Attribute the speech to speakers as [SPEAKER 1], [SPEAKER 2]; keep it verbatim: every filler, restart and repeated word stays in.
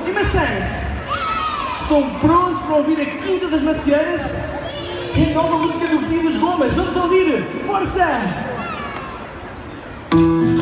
[SPEAKER 1] E maçãs? Estão prontos para ouvir a Quinta das Macieiras? E a nova música do Pio dos Gomas. Vamos ouvir! Força!